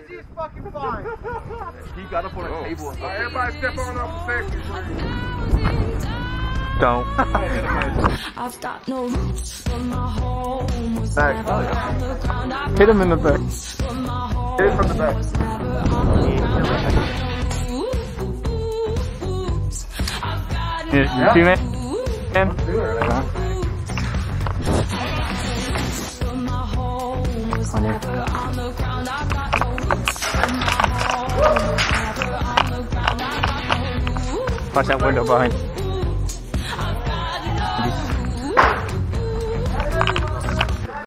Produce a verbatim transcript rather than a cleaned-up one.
Easy as fucking fine. He got up on a oh. table. Right, everybody step on up for safety, please. Don't. I've got no roots from my home. Was never on the ground. Hit him in the back. Hit him from the back. You, you yeah. see me? Man? On you. Watch that window behind you.